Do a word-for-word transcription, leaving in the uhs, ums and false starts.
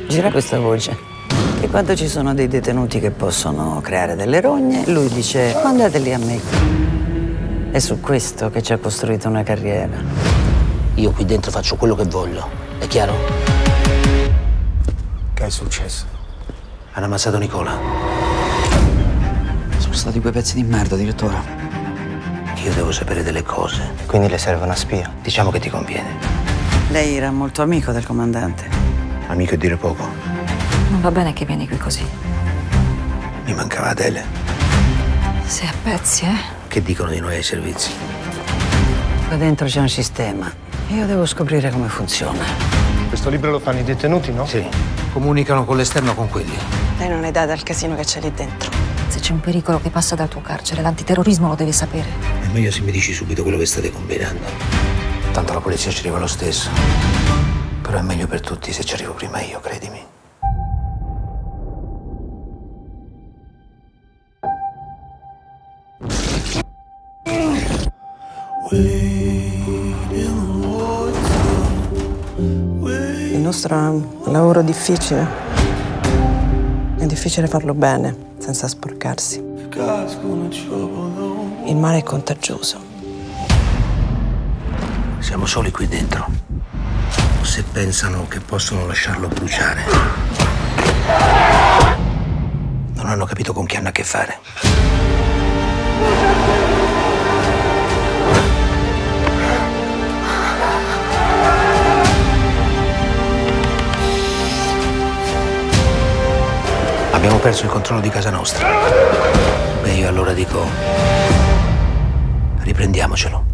Gira questa voce che quando ci sono dei detenuti che possono creare delle rogne, lui dice mandate lì a me. È su questo che ci ha costruito una carriera. Io qui dentro faccio quello che voglio, è chiaro? Che è successo? Hanno ammazzato Nicola. Sono stati quei pezzi di merda, direttore. Io devo sapere delle cose. Quindi le serve una spia? Diciamo che ti conviene. Lei era molto amico del comandante. Amico è dire poco. Non va bene che vieni qui così. Mi mancava Adele. Sei a pezzi, eh? Che dicono di noi ai servizi? Qua dentro c'è un sistema. Io devo scoprire come funziona. Questo libro lo fanno i detenuti, no? Sì. Comunicano con l'esterno con quelli. Lei non è data al casino che c'è lì dentro. Se c'è un pericolo che passa dal tuo carcere, l'antiterrorismo lo deve sapere. È meglio se mi dici subito quello che state combinando. Tanto la polizia ci arriva lo stesso. Però è meglio per tutti se ci arrivo prima io, credimi. Il nostro è un lavoro difficile. È difficile farlo bene, senza sporcarsi. Il male è contagioso. Siamo soli qui dentro. Se pensano che possono lasciarlo bruciare, non hanno capito con chi hanno a che fare. Abbiamo perso il controllo di casa nostra. E io allora dico, riprendiamocelo.